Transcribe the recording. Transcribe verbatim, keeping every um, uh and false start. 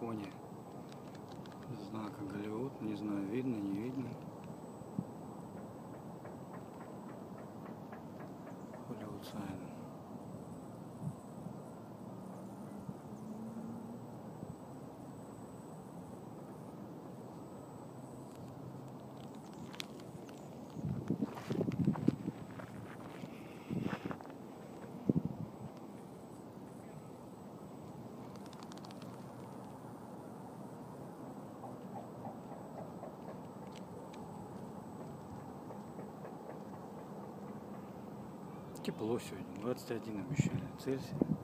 фоне знака Голливуд. Не знаю, видно, не видно. Hollywood sign. Тепло сегодня, двадцать один обещали Цельсия.